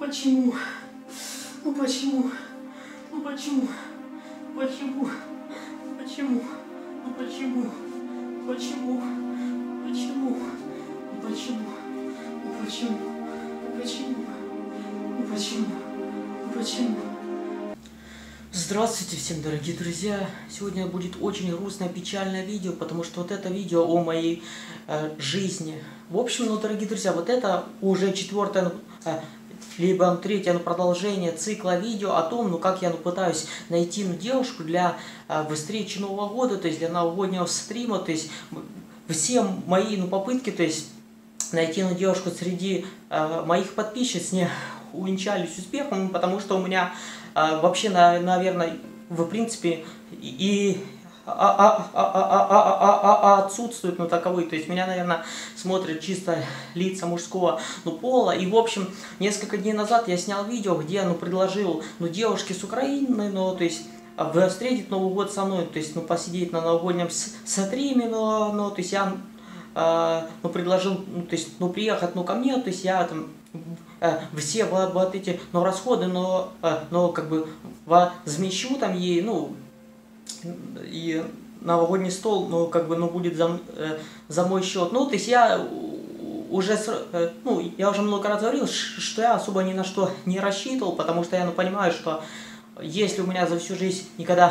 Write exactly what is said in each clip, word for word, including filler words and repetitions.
почему? Ну почему? Ну почему? Почему? Почему? Ну почему? Почему? Почему? Ну почему? Ну почему? Ну почему? Ну почему? Ну почему? Здравствуйте всем, дорогие друзья! Сегодня будет очень грустное, печальное видео, потому что вот это видео о моей э, жизни. В общем, ну, дорогие друзья, вот это уже четвертое, э, либо третье ну, продолжение цикла видео о том, ну, как я ну, пытаюсь найти ну, девушку для э, встречи Нового года, то есть для новогоднего стрима, то есть все мои ну, попытки, то есть найти ну, девушку среди э, моих подписчиц не увенчались успехом, потому что у меня э, вообще, на, наверное, в принципе и а, а, а, а, а, а, отсутствует ну, таковой. То есть меня, наверное, смотрят чисто лица мужского ну, пола. И, в общем, несколько дней назад я снял видео, где ну, предложил ну, девушке с Украины, ну, то есть встретить Новый год со мной, то есть ну, посидеть на новогоднем стриме, ну, ну, то есть я э, ну, предложил ну, то есть, ну, приехать ну, ко мне, то есть я там э, все вот эти ну, расходы, но, э, но как бы возмещу там ей, ну, и новогодний стол, ну, как бы, ну, будет за, э, за мой счет. Ну, то есть я уже, э, ну, я уже много раз говорил, что я особо ни на что не рассчитывал, потому что я, ну, понимаю, что если у меня за всю жизнь никогда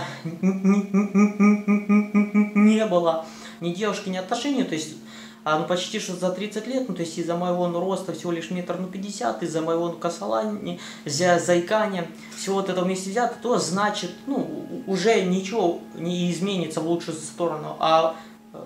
не было ни девушки, ни отношений, то есть а, ну, почти что за тридцать лет, ну, то есть из-за моего ну, роста всего лишь метр ну, пятьдесят, из-за моего ну, косолания, из-за заикания, всего вот этого вместе взято, то значит, ну, уже ничего не изменится в лучшую сторону, а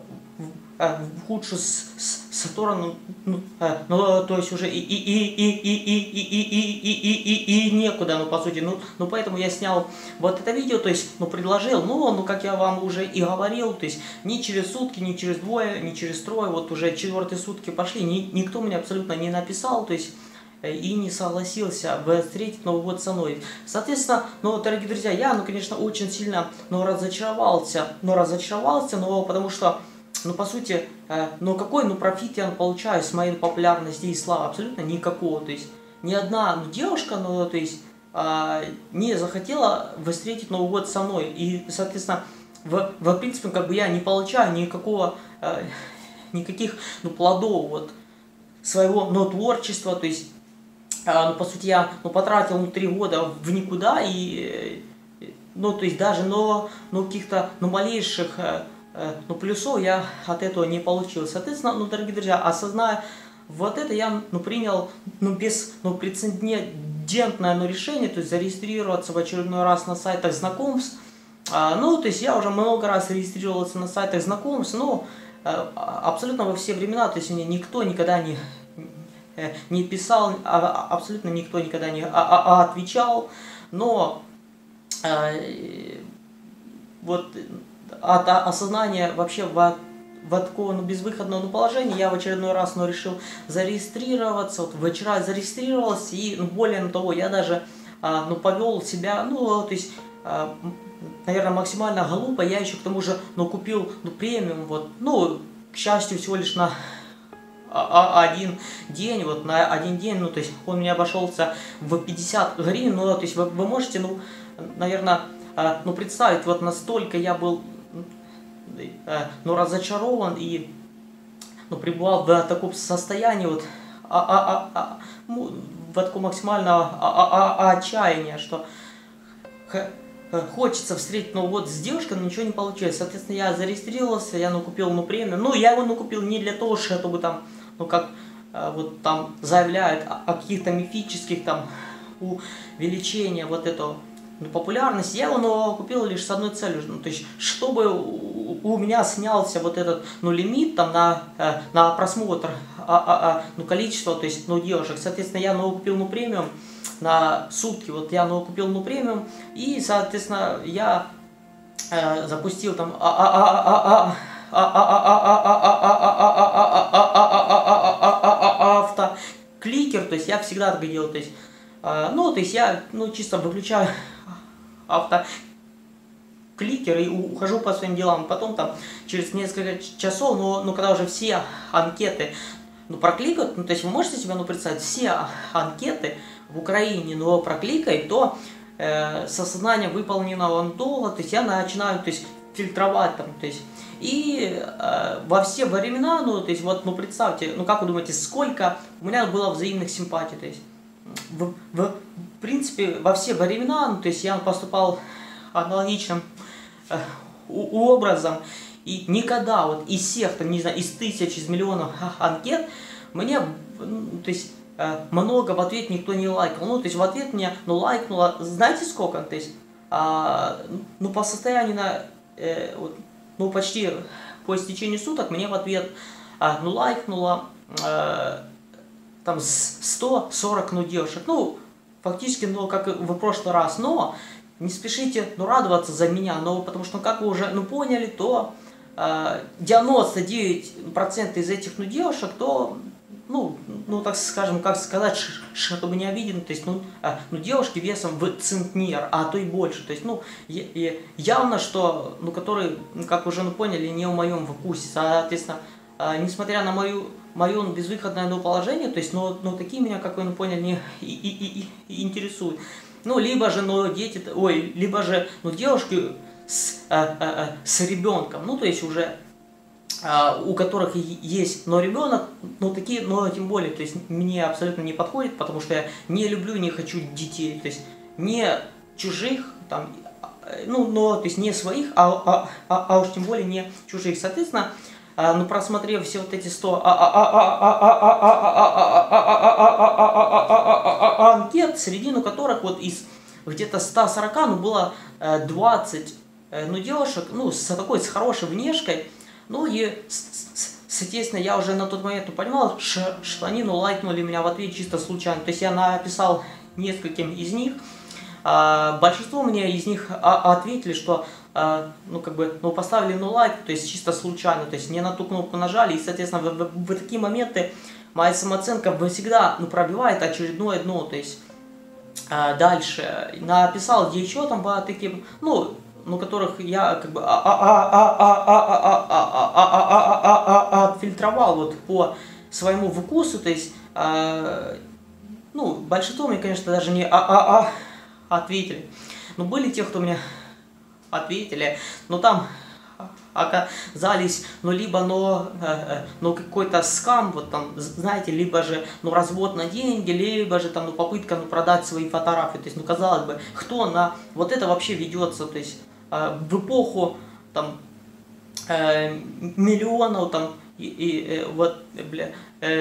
в худшую сторону, ну, ну, то есть уже и, и, и, и, и, и, и, и, и, и, и некуда, ну, по сути, ну, ну, поэтому я снял вот это видео, то есть, ну, предложил, ну, ну, как я вам уже и говорил, то есть, ни через сутки, ни через двое, ни через трое, вот уже четвертые сутки пошли, ни, никто мне абсолютно не написал, то есть, и не согласился встретить Новый год со мной. Соответственно, ну, дорогие друзья, я, ну, конечно, очень сильно, ну, разочаровался, но разочаровался, но потому что ну, по сути, э, ну, какой, ну, профит я получаю с моей популярности и славы? Абсолютно никакого. То есть, ни одна ну, девушка, ну, то есть, э, не захотела встретить Новый год со мной. И, соответственно, в, в принципе, как бы я не получаю никакого, э, никаких, ну, плодов вот своего, ну, творчества. То есть, э, ну, по сути, я, ну, потратил, ну, три года в никуда и, ну, то есть, даже, но, ну, каких-то, ну, малейших ну, плюсов я от этого не получил. Соответственно, ну, дорогие друзья, осозная вот это, я ну, принял ну, без ну, прецедентное ну, решение, то есть зарегистрироваться в очередной раз на сайтах знакомств. А, ну, то есть я уже много раз регистрировался на сайтах знакомств, но а, абсолютно во все времена, то есть мне никто никогда не, не писал, а, абсолютно никто никогда не а, а, отвечал, но а, вот от осознания вообще в, в такого ну, безвыходного ну, положения я в очередной раз ну, решил зарегистрироваться. Вот вчера зарегистрировался и ну, более того, я даже а, ну, повел себя, ну, то есть, а, наверное, максимально глупо. Я еще к тому же ну, купил ну, премиум, вот, ну, к счастью, всего лишь на один день, вот на один день, ну, то есть он мне обошелся в пятьдесят гривен, ну, то есть вы, вы можете, ну, наверное, а, ну, представить, вот настолько я был ну, разочарован и ну, пребывал в таком состоянии вот а, а, а, ну, в таком максимального а, а, а, отчаяния, что хочется встретить Новый год с девушкой, но ничего не получилось. Соответственно, я зарегистрировался, я ну, купил ну, премиум. Ну, я его ну, купил не для того, чтобы там, ну, как вот там заявляют о, о каких-то мифических там увеличениях вот этого популярность. Я его ну, купил лишь с одной целью, ну, то есть, чтобы у, у меня снялся вот этот ну, лимит там, на, э, на просмотр а, а, а, ну, количество, то есть, ну, девушек. Соответственно, я ну, купил ну, премиум на сутки, вот я ну, купил ну, премиум, и, соответственно, я э, запустил там автокликер, то есть я всегда так делал, то есть, ну, то есть я ну, чисто выключаю автокликер и ухожу по своим делам. Потом там через несколько часов, ну, ну когда уже все анкеты ну, прокликают, ну, то есть вы можете себе ну, представить, все анкеты в Украине, но прокликает, то э, с осознанием выполненного долга, то есть я начинаю, то есть, фильтровать там, то есть, и э, во все времена, ну, то есть, вот, ну, представьте, ну, как вы думаете, сколько у меня было взаимных симпатий, то есть, в, в, в принципе, во все времена, ну, то есть, я поступал аналогичным э, образом, и никогда вот из всех, там, не знаю, из тысяч, из миллионов анкет, мне, ну, то есть, много в ответ никто не лайкал. Ну, то есть в ответ мне, ну, лайкнуло, знаете сколько? То есть, а, ну, по состоянию на, э, вот, ну, почти по истечению суток мне в ответ, а, ну, лайкнуло, а, там, сто сорок, ну, девушек. Ну, фактически, ну, как и в прошлый раз. Но не спешите, ну, радоваться за меня, но потому что, ну, как вы уже, ну, поняли, то а, девяносто девять процентов из этих, ну, девушек, то... Ну, ну, так скажем, как сказать, чтобы не обидно, то есть, ну, ну, девушки весом в центнер, а то и больше, то есть, ну, явно, что, ну, которые, как уже, ну, поняли, не в моем вкусе, соответственно, несмотря на мою, мое безвыходное, ну, положение, то есть, ну, ну, такие меня, как вы, ну, поняли, не и, и, и, и интересуют. Ну, либо же, ну, дети, ой, либо же, ну, девушки с, а, а, с ребенком, ну, то есть, уже... у которых есть, но ребенок, ну такие, но тем более, то есть мне абсолютно не подходит, потому что я не люблю, не хочу детей, то есть не чужих, там, ну, но, то есть не своих, а, а, а, а уж тем более не чужих, соответственно, ну, просмотрев все вот эти сто анкет, среди которых вот из где-то ста сорока, ну, было двадцать, ну, девушек, ну, с такой, с хорошей внешкой. Ну и, соответственно, я уже на тот момент ну, понимал, что они ну, лайкнули меня в ответ чисто случайно. То есть я написал нескольким из них, а, большинство мне из них а, ответили, что а, ну, как бы, ну, поставили ну, лайк, то есть чисто случайно, то есть не на ту кнопку нажали. И, соответственно, в, в, в такие моменты моя самооценка всегда ну, пробивает очередное дно. То есть а, дальше написал еще там по таким, ну, ну, которых я как бы отфильтровал вот по своему вкусу, то есть, ну, большинство мне, конечно, даже не ответили, но были те, кто мне ответили, но там оказались, ну, либо, ну, ну какой-то скам, вот там, знаете, либо же, ну, развод на деньги, либо же, там, ну, попытка, ну, продать свои фотографии, то есть, ну, казалось бы, кто на вот это вообще ведется, то есть, в эпоху, там, миллионов, там, и, и вот, бля,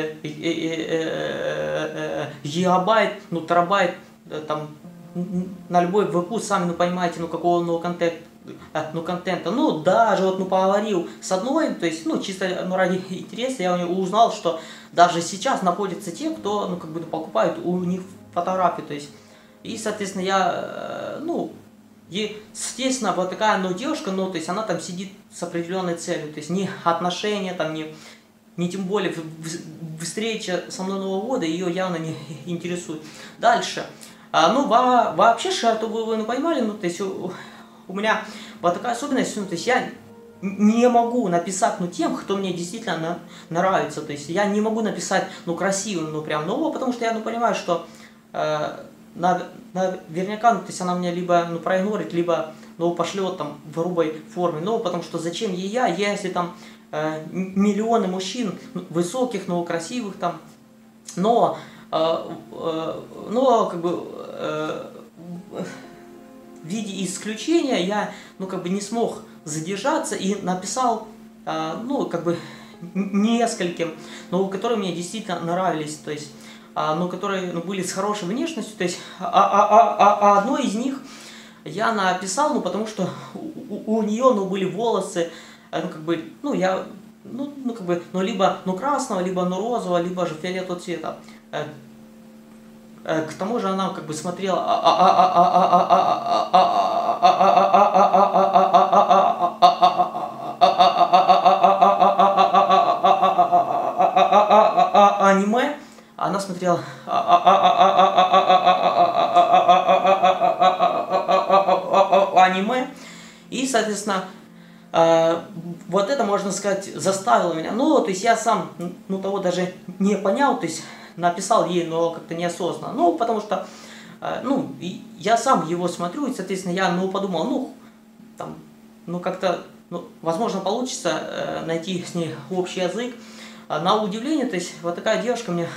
гигабайт, ну, терабайт, там, на любой вкус, сами, ну, понимаете, ну, какого, ну, контента, ну, контента, ну, даже вот, ну, поговорил с одной, то есть, ну, чисто, ну, ради интереса я узнал, что даже сейчас находятся те, кто, ну, как бы, покупают у них фотографии, то есть, и, соответственно, я, ну, и, естественно, вот такая, ну, девушка, ну, то есть, она там сидит с определенной целью, то есть, не отношения, там, не, не тем более встреча со мной Нового года ее явно не интересует. Дальше, а, ну, во, вообще, чтобы вы, ну, понимали, ну, то есть, у, у меня вот такая особенность, ну, то есть, я не могу написать, ну, тем, кто мне действительно на, нравится, то есть, я не могу написать, ну, красивым, ну, прям нового, потому что я, ну, понимаю, что... Э, наверняка, ну, то есть она меня либо ну, проигнорит, либо ну, пошлет там в грубой форме. Ну, потому что зачем ей я, если там э, миллионы мужчин, высоких, но красивых там, но, э, э, но как бы э, в виде исключения я ну, как бы не смог задержаться и написал э, ну, как бы нескольким, но которые мне действительно нравились, то есть ну, которые ну, были с хорошей внешностью, то есть а, а, а, а одной из них я написал, ну, потому что у, у нее, ну, были волосы, ну, как бы, ну, я, ну, ну, как бы, ну, либо, ну, красного, либо, ну, розового, либо же фиолетового цвета. К тому же она, как бы, смотрела аниме, она смотрела аниме, и, соответственно, вот это, можно сказать, заставило меня. Ну, то есть я сам, ну, того даже не понял, то есть написал ей, но как-то неосознанно. Ну, потому что, э, ну, я сам его смотрю, и, соответственно, я, ну, подумал, ну, там, ну, как-то, ну, возможно, получится э, найти с ней общий язык. На удивление, то есть, вот такая девушка мне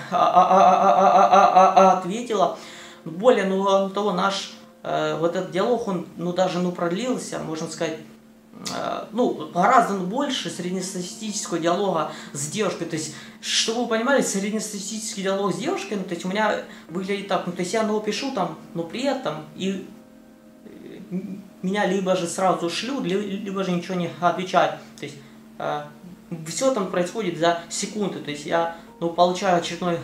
ответила. Более, ну, того, наш э, вот этот диалог, он, ну, даже, ну, продлился, можно сказать, э, ну, гораздо ну, больше среднестатистического диалога с девушкой. То есть, чтобы вы понимали, среднестатистический диалог с девушкой, ну, то есть, у меня выглядит так, ну, то есть, я, ну, пишу там, ну, привет, там, и меня либо же сразу шлют, либо же ничего не отвечают. То есть, э, все там происходит за секунды, то есть я, ну, получаю очередной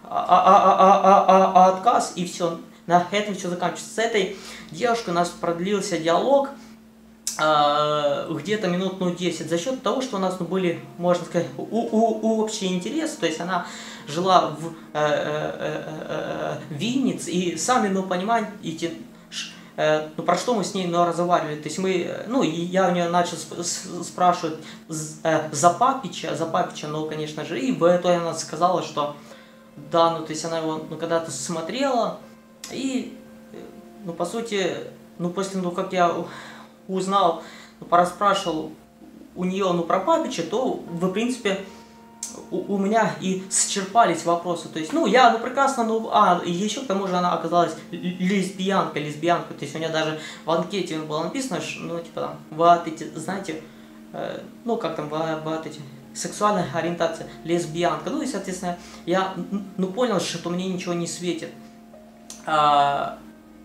отказ, и все, на этом все заканчивается. С этой девушкой у нас продлился диалог где-то минут, ну, десять, за счет того, что у нас, ну, были, можно сказать, у, у, общие интересы, то есть она жила в э, э, э, Виннице, и сами, ну, понимаете, ну, про что мы с ней, ну, разговаривали, то есть мы, ну, и я у нее начал спрашивать за Папича, за Папича, ну, конечно же, и в итоге она сказала, что, да, ну, то есть она его, ну, когда-то смотрела, и, ну, по сути, ну, после, ну, как я узнал, ну, порасспрашивал у нее, ну, про Папича, то, в принципе, У, у меня и сочерпались вопросы, то есть, ну, я, ну, прекрасно, ну, а, еще к тому же она оказалась лесбиянка, лесбиянка, то есть, у меня даже в анкете было написано, что, ну, типа, там, вот эти, знаете, э, ну, как там, вот эти, сексуальная ориентация, лесбиянка, ну, и, соответственно, я, ну, понял, что мне ничего не светит. А,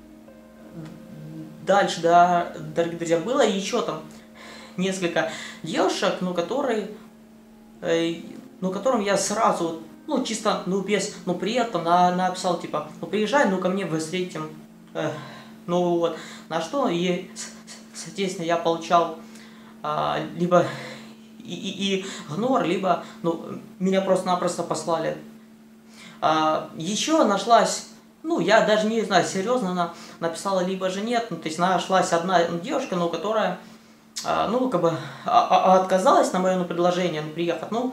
дальше, да, дорогие друзья, было еще там несколько девушек, ну, которые... Э, ну, которым я сразу, ну, чисто, ну, без, ну, при этом на, написал, типа, ну, приезжай, ну, ко мне встретим, э, ну, вот, на что, и, соответственно, я получал а, либо и, и, и игнор, либо, ну, меня просто-напросто послали. А, еще нашлась, ну, я даже не знаю, серьезно она написала, либо же нет, ну, то есть нашлась одна девушка, ну, которая, а, ну, как бы, а, а, отказалась на мое, ну, предложение, ну, приехать, ну,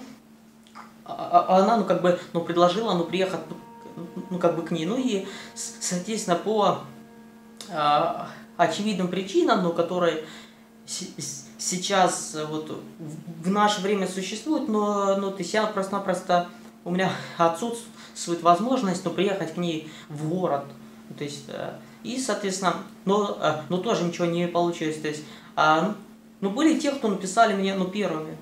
а она, ну, как бы, ну, предложила, ну, приехать, ну, как бы, к ней, ну, и, соответственно, по а, очевидным причинам, ну, которые сейчас, вот, в наше время существуют, но, ну, то есть я просто-напросто, у меня отсутствует возможность, ну, приехать к ней в город, то есть, и, соответственно, но, ну, тоже ничего не получилось, то есть, а, ну, были те, кто написали мне, ну, первыми,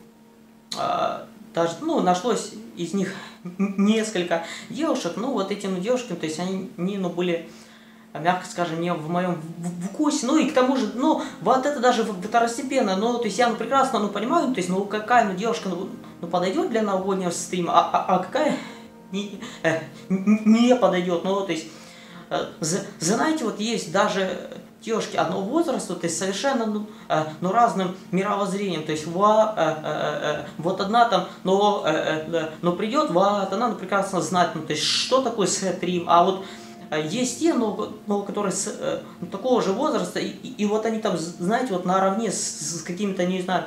даже, ну, нашлось из них несколько девушек, ну, вот этим, ну, девушкам, то есть они, они, ну, были, мягко скажем, не в моем вкусе, ну, и к тому же, ну, вот это даже второстепенно, ну, то есть я, ну, прекрасно, ну, понимаю, то есть, ну, какая, ну, девушка, ну, ну подойдет для новогоднего стрима, а, а, а какая не, э, не подойдет, ну, то есть, э, знаете, вот есть даже девушки одного возраста, то есть совершенно, ну, э, ну, разным мировоззрением, то есть во, э, э, э, вот одна там, но, э, э, но придет, вот она, ну, прекрасно знает, ну, то есть что такое стрим, а вот э, есть те, ну, ну, которые с, э, ну, такого же возраста, и, и, и вот они там, знаете, вот наравне с, с какими-то, не знаю,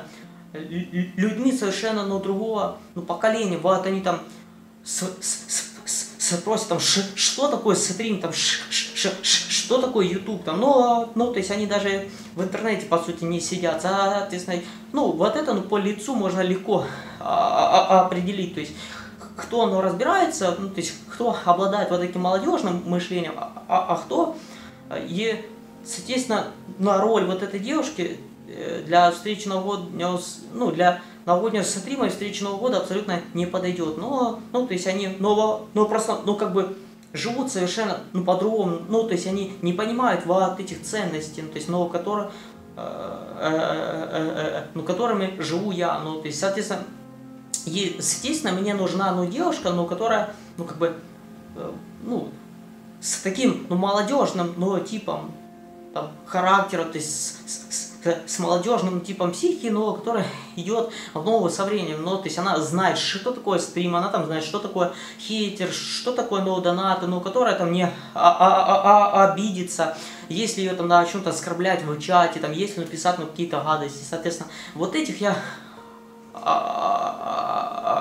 людьми совершенно, ну, другого, ну, поколения, вот они там с, с, с, спросят, там, ш, что такое стрим, там, ш, ш, ш, что такое YouTube, там, ну, ну, то есть они даже в интернете, по сути, не сидят, соответственно, ну, вот это, ну, по лицу можно легко а, а, определить, то есть, кто, ну, разбирается, ну, то есть, кто обладает вот таким молодежным мышлением, а, а, а кто, и, соответственно, на роль вот этой девушки для встречи Нового года, ну, для новогоднего стрима и встречи Нового года абсолютно не подойдет, но, ну, то есть они, ну, ну, просто, ну, как бы, живут совершенно, ну, по-другому, ну, то есть они не понимают вот этих ценностей, ну, то есть, ну, которые, э, э, э, э, ну, которыми живу я, ну, то есть, соответственно, и, естественно, мне нужна, ну, девушка, ну, которая, ну, как бы, э, ну, с таким, ну, молодежным, ну, типом, там, характера, то есть, с, с, с молодежным типом психики, но которая идет в ногу со временем, ну, то есть она знает, что такое стрим, она там знает, что такое хейтер, что такое, ну, донаты, ну, которая там не а, а, а, обидится, если ее там на чем-то оскорблять в чате, там, если написать, ну, какие-то гадости, соответственно, вот этих я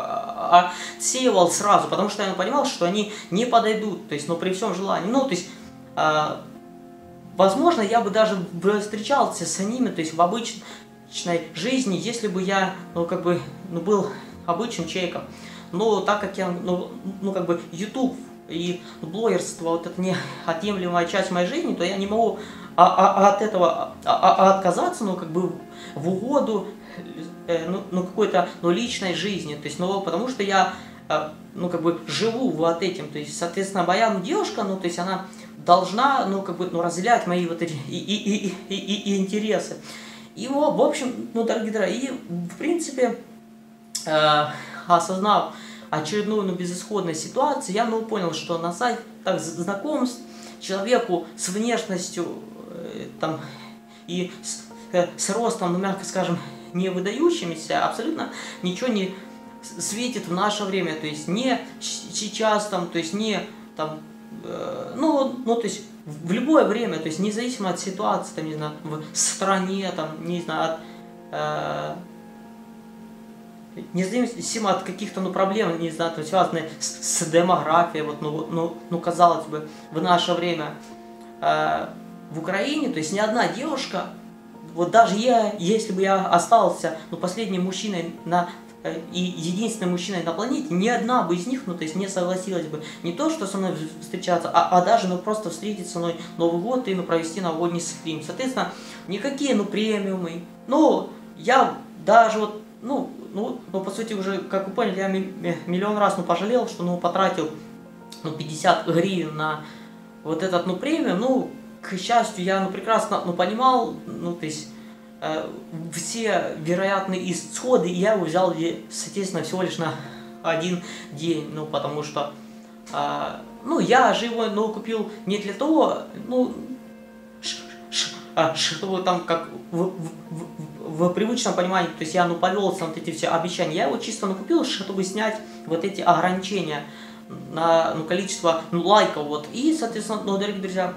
отсеивал сразу, потому что я понимал, что они не подойдут, то есть, ну, при всем желании. Ну, то есть, э, возможно, я бы даже встречался с ними, то есть, в обычной жизни, если бы я, ну, как бы, ну, был обычным человеком. Но так как я, ну, ну как бы, YouTube и блогерство, вот это неотъемлемая часть моей жизни, то я не могу а, а, от этого а, а, отказаться, ну, как бы, в угоду, э, ну, ну, какой-то, ну, личной жизни, то есть, ну, потому что я, э, ну, как бы, живу вот этим, то есть, соответственно, моя, ну, девушка, ну, то есть, она должна, ну, как бы, ну, разделять мои вот эти и, и, и, и, и, и интересы. И, в общем, ну, дорогие друзья, и, в принципе, э, осознав очередную, ну, безысходную ситуацию, я, ну, понял, что на сайтах знакомств человеку с внешностью, э, там, и с, э, с ростом, ну, мягко скажем, не выдающимися, абсолютно ничего не светит в наше время, то есть, не сейчас, там, то есть, не, там, э, ну, ну, то есть, в любое время, то есть, независимо от ситуации, там, не знаю, в стране, там, не знаю, от... Э, независимо от каких-то, ну, проблем, не знаю, связанные с, с демографией, вот, ну, ну, ну, казалось бы, в наше время э, в Украине, то есть ни одна девушка, вот даже я, если бы я остался, ну, последним мужчиной на, э, и единственным мужчиной на планете, ни одна бы из них, ну, то есть не согласилась бы не то, что со мной встречаться, а, а даже, ну, просто встретиться со мной Новый год и, ну, провести новогодний стрим. Соответственно, никакие, ну, премиумы, ну, я даже вот, ну, Ну, ну, по сути, уже, как вы поняли, я миллион раз, ну, пожалел, что, ну, потратил, ну, пятьдесят гривен на вот этот, ну, премиум. Ну, к счастью, я, ну, прекрасно, ну, понимал, ну, то есть, э, все вероятные исходы, и я его взял, соответственно, всего лишь на один день, ну, потому что, э, ну, я же его, ну, купил не для того, ну, чтобы там, как в, в, в, в привычном понимании, то есть я, ну, повелся на вот эти все обещания, я его чисто, ну, купил, чтобы снять вот эти ограничения на, ну, количество, ну, лайков, вот, и, соответственно, ну, дорогие друзья,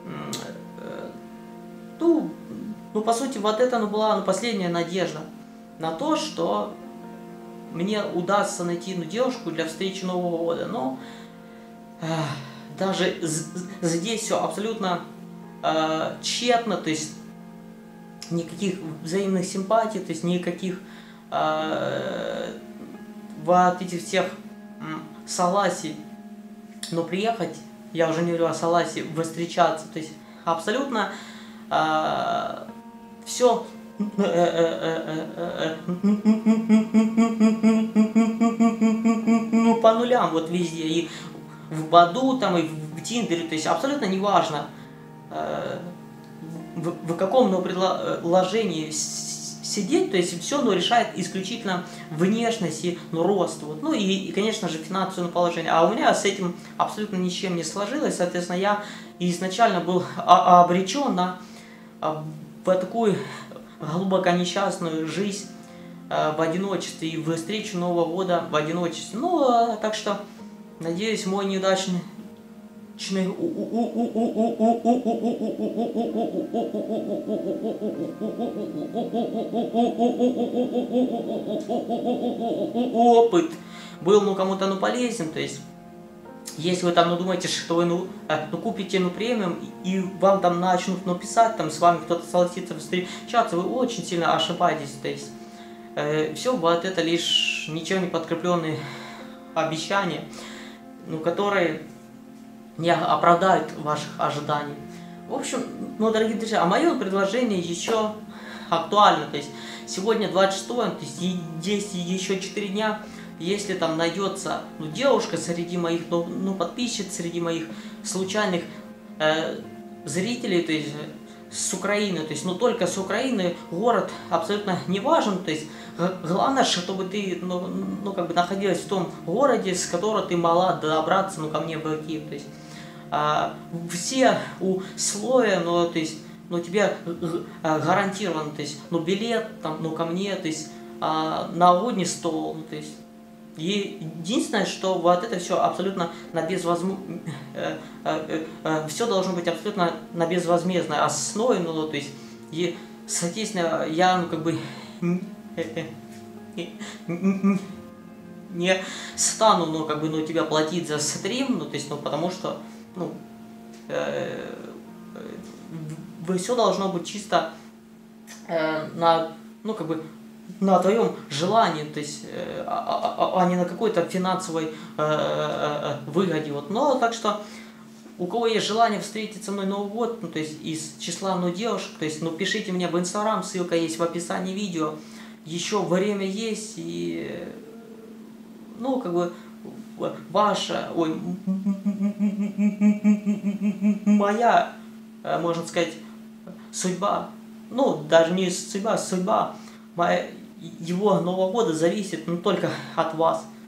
ну, ну, по сути, вот это, ну, была, ну, последняя надежда на то, что мне удастся найти, ну, девушку для встречи Нового года, но э, даже здесь все абсолютно э, тщетно, то есть никаких взаимных симпатий, то есть никаких э, вот этих всех э, согласий, но приехать, я уже не говорю о согласии, встречаться, то есть абсолютно э, все ну, по нулям вот везде, и в Баду, там, и в Тиндере, то есть абсолютно неважно, в, в каком, ну, предложении сидеть, то есть все, ну, решает исключительно внешность и, ну, рост, вот, ну, и, и, конечно же, финансовое положение, а у меня с этим абсолютно ничем не сложилось, соответственно, я изначально был обречен на в такую глубоко несчастную жизнь э, в одиночестве и в встречу Нового года в одиночестве. Ну, э, так что, надеюсь, мой неудачный опыт был, ну, кому-то, ну, полезен, то есть если вы там, ну, думаете, что вы, ну, э, ну, купите, ну, премиум, и, и вам там начнут, ну, писать, там, с вами кто-то согласится встречаться, вы очень сильно ошибаетесь, то есть э, все вот это лишь ничем не подкрепленные обещания, ну, которые не оправдают ваших ожиданий. В общем, ну, дорогие друзья, а мое предложение еще актуально, то есть сегодня двадцать шестое, то есть есть еще четыре дня. Если там найдется, ну, девушка среди моих, ну, ну, подписчиц, среди моих случайных э, зрителей, то есть с Украины, то есть, ну, только с Украины, город абсолютно не важен, то есть главное, чтобы ты, ну, ну, как бы находилась в том городе, с которого ты могла добраться, ну, ко мне в Киев, то есть э, все условия, ну, то есть, ну, тебе гарантирован, то есть, ну, билет, там, ну, ко мне, то есть э, новогодний стол, ну, то есть. И единственное, что вот это все абсолютно на безвозмездно, э, э, э, все должно быть абсолютно на безвозмездной основе, ну, то есть, и, соответственно, я, ну, как бы, не стану, ну, как бы, ну, тебя платить за стрим, ну, то есть, ну, потому что, ну, э, э, все должно быть чисто э, на, ну, как бы, на твоем желании, то есть, э, а, а, а не на какой-то финансовой э, э, выгоде, вот, но, так что, у кого есть желание встретить со мной Новый год, ну, то есть, из числа, ну, девушек, то есть, ну, пишите мне в Инстаграм, ссылка есть в описании видео, еще время есть, и, ну, как бы, ваша, ой, моя, можно сказать, судьба, ну, даже не судьба, судьба моя, его Нового года зависит, ну, только от вас.